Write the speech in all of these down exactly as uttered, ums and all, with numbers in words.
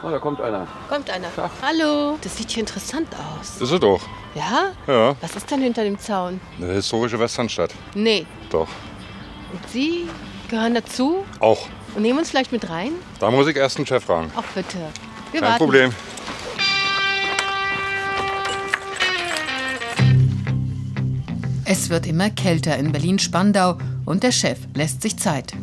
Oh, da kommt einer. Kommt einer. Tag. Hallo. Das sieht hier interessant aus. Ist es doch. Ja? Ja. Was ist denn hinter dem Zaun? Eine historische Westernstadt. Nee. Doch. Und Sie gehören dazu? Auch. Und nehmen uns vielleicht mit rein? Da muss ich erst den Chef fragen. Ach bitte. Wir Kein warten. Problem. Es wird immer kälter in Berlin-Spandau und der Chef lässt sich Zeit.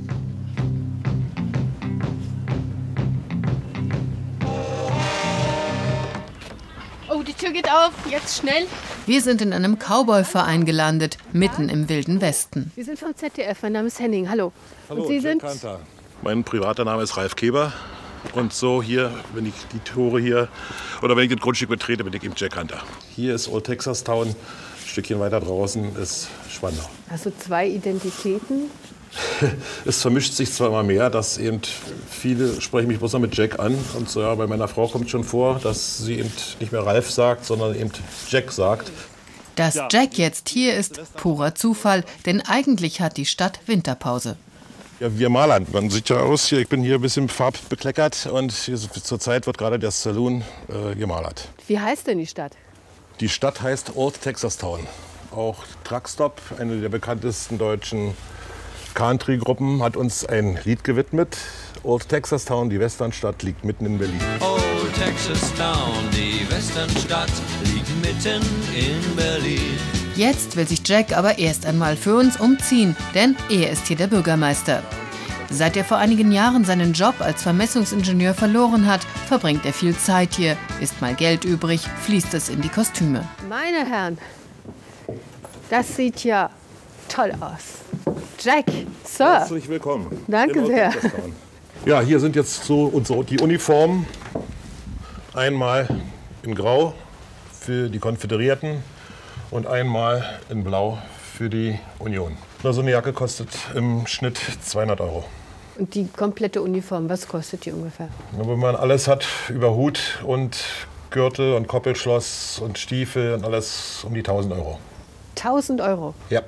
Oh, die Tür geht auf. Jetzt schnell. Wir sind in einem Cowboy-Verein gelandet, mitten im Wilden Westen. Wir sind vom Z D F. Mein Name ist Henning. Hallo. Hallo, und Sie sind? Kanter. Mein privater Name ist Ralf Keber. Und so hier, wenn ich die Tore hier, oder wenn ich das Grundstück betrete, bin ich eben Jack Hunter. Hier ist Old Texas Town. Ein Stückchen weiter draußen ist Spandau. Also zwei Identitäten? Es vermischt sich zwar immer mehr, dass eben viele sprechen mich bloß noch mit Jack an. Und so, ja, bei meiner Frau kommt schon vor, dass sie eben nicht mehr Ralf sagt, sondern eben Jack sagt. Dass Jack jetzt hier ist, purer Zufall, denn eigentlich hat die Stadt Winterpause. Ja, wir malern. Man sieht ja aus hier, ich bin hier ein bisschen farbbekleckert und hier, zurzeit wird gerade der Saloon äh, gemalert. Wie heißt denn die Stadt? Die Stadt heißt Old Texas Town. Auch Truckstop, eine der bekanntesten deutschen Country-Gruppen, hat uns ein Lied gewidmet. Old Texas Town, die Westernstadt, liegt mitten in Berlin. Old Texas Town, die Westernstadt, liegt mitten in Berlin. Jetzt will sich Jack aber erst einmal für uns umziehen, denn er ist hier der Bürgermeister. Seit er vor einigen Jahren seinen Job als Vermessungsingenieur verloren hat, verbringt er viel Zeit hier. Ist mal Geld übrig, fließt es in die Kostüme. Meine Herren, das sieht ja toll aus. Jack, Sir. Herzlich willkommen. Danke sehr. Ja, hier sind jetzt so unsere, die Uniformen. Einmal in Grau für die Konföderierten und einmal in Blau für die Union. So eine Jacke kostet im Schnitt zweihundert Euro. Und die komplette Uniform, was kostet die ungefähr? Wenn man alles hat, über Hut und Gürtel und Koppelschloss und Stiefel und alles um die tausend Euro. tausend Euro? Ja.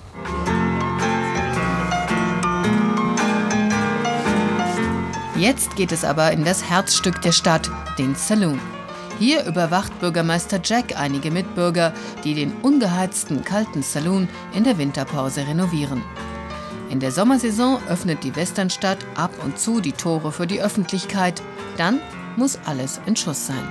Jetzt geht es aber in das Herzstück der Stadt, den Saloon. Hier überwacht Bürgermeister Jack einige Mitbürger, die den ungeheizten, kalten Saloon in der Winterpause renovieren. In der Sommersaison öffnet die Westernstadt ab und zu die Tore für die Öffentlichkeit. Dann muss alles in Schuss sein.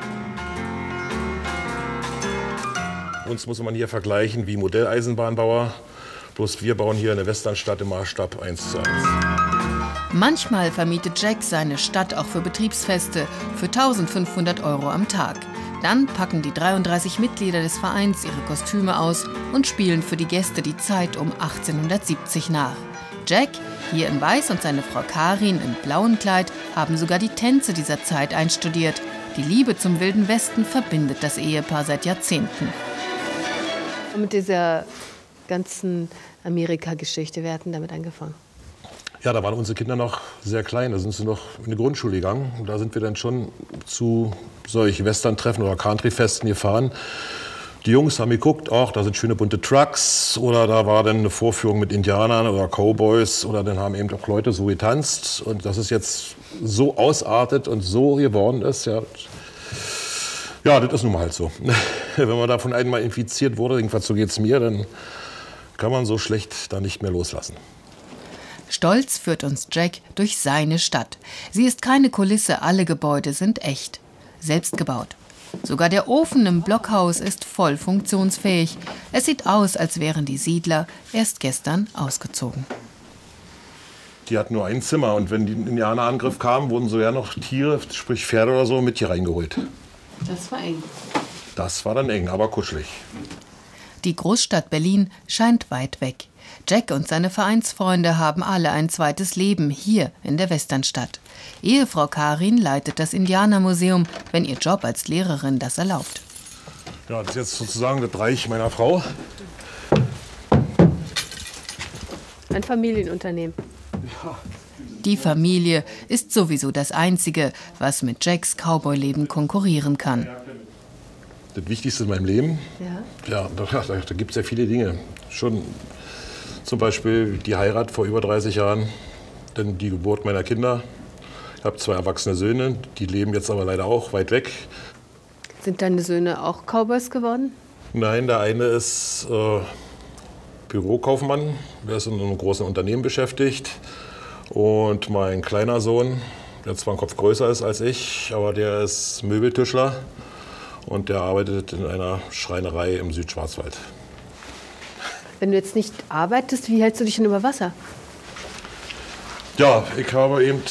Uns muss man hier vergleichen wie Modelleisenbahnbauer. Bloß wir bauen hier eine Westernstadt im Maßstab eins zu eins. Manchmal vermietet Jack seine Stadt auch für Betriebsfeste für eintausendfünfhundert Euro am Tag. Dann packen die dreiunddreißig Mitglieder des Vereins ihre Kostüme aus und spielen für die Gäste die Zeit um achtzehnhundertsiebzig nach. Jack, hier in Weiß, und seine Frau Karin im blauen Kleid haben sogar die Tänze dieser Zeit einstudiert. Die Liebe zum Wilden Westen verbindet das Ehepaar seit Jahrzehnten. Mit dieser ganzen Amerika-Geschichte, wir hatten damit angefangen. Ja, da waren unsere Kinder noch sehr klein. Da sind sie noch in die Grundschule gegangen. Und da sind wir dann schon zu solchen Western-Treffen oder Country-Festen gefahren. Die Jungs haben geguckt, ach, da sind schöne bunte Trucks. Oder da war dann eine Vorführung mit Indianern oder Cowboys. Oder dann haben eben auch Leute so getanzt. Und dass es jetzt so ausartet und so geworden ist, ja, ja, das ist nun mal halt so. Wenn man davon einmal infiziert wurde, jedenfalls so geht es mir, dann kann man so schlecht da nicht mehr loslassen. Stolz führt uns Jack durch seine Stadt. Sie ist keine Kulisse, alle Gebäude sind echt. Selbst gebaut. Sogar der Ofen im Blockhaus ist voll funktionsfähig. Es sieht aus, als wären die Siedler erst gestern ausgezogen. Die hatten nur ein Zimmer und wenn die Indianerangriff kam, wurden so ja noch Tiere, sprich Pferde oder so, mit hier reingeholt. Das war eng. Das war dann eng, aber kuschelig. Die Großstadt Berlin scheint weit weg. Jack und seine Vereinsfreunde haben alle ein zweites Leben hier in der Westernstadt. Ehefrau Karin leitet das Indianermuseum, wenn ihr Job als Lehrerin das erlaubt. Ja, das ist jetzt sozusagen das Reich meiner Frau. Ein Familienunternehmen. Ja. Die Familie ist sowieso das Einzige, was mit Jacks Cowboy-Leben konkurrieren kann. Das Wichtigste in meinem Leben? Ja. Ja, da, da, da gibt es ja viele Dinge. Schon zum Beispiel die Heirat vor über dreißig Jahren, dann die Geburt meiner Kinder. Ich habe zwei erwachsene Söhne, die leben jetzt aber leider auch weit weg. Sind deine Söhne auch Cowboys geworden? Nein, der eine ist äh, Bürokaufmann, der ist in einem großen Unternehmen beschäftigt. Und mein kleiner Sohn, der zwar einen Kopf größer ist als ich, aber der ist Möbeltischler und der arbeitet in einer Schreinerei im Südschwarzwald. Wenn du jetzt nicht arbeitest, wie hältst du dich denn über Wasser? Ja, ich habe eben...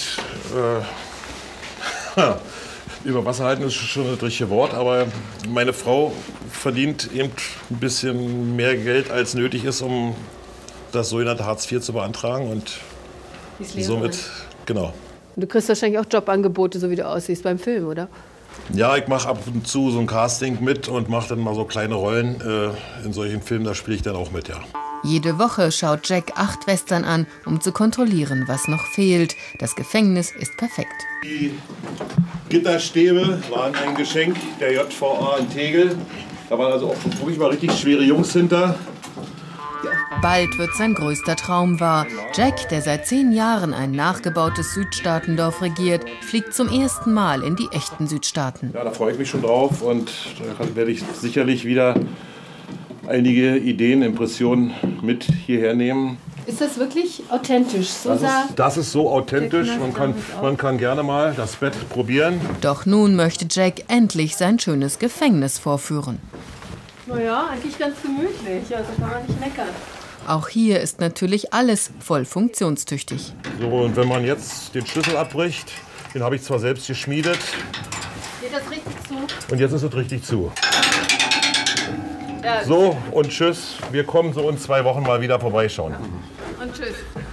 Äh, über Wasser halten ist schon das richtige Wort, aber meine Frau verdient eben ein bisschen mehr Geld, als nötig ist, um das sogenannte Hartz vier zu beantragen. Und somit, genau. Und du kriegst wahrscheinlich auch Jobangebote, so wie du aussiehst beim Film, oder? Ja, ich mache ab und zu so ein Casting mit und mache dann mal so kleine Rollen äh, in solchen Filmen. Da spiele ich dann auch mit, ja. Jede Woche schaut Jack acht Western an, um zu kontrollieren, was noch fehlt. Das Gefängnis ist perfekt. Die Gitterstäbe waren ein Geschenk der J V A in Tegel. Da waren also auch wirklich mal richtig schwere Jungs hinter. Bald wird sein größter Traum wahr. Jack, der seit zehn Jahren ein nachgebautes Südstaatendorf regiert, fliegt zum ersten Mal in die echten Südstaaten. Ja, da freue ich mich schon drauf und da werde ich sicherlich wieder einige Ideen, Impressionen mit hierher nehmen. Ist das wirklich authentisch? So Das sah ist, das ist so authentisch. Man kann, man kann gerne mal das Bett probieren. Doch nun möchte Jack endlich sein schönes Gefängnis vorführen. naja, eigentlich ganz gemütlich. Also kann man nicht meckern. Auch hier ist natürlich alles voll funktionstüchtig. So, und wenn man jetzt den Schlüssel abbricht, den habe ich zwar selbst geschmiedet. Geht das richtig zu? Und jetzt ist es richtig zu. Ja. So, und tschüss. Wir kommen so in zwei Wochen mal wieder vorbeischauen. Und tschüss.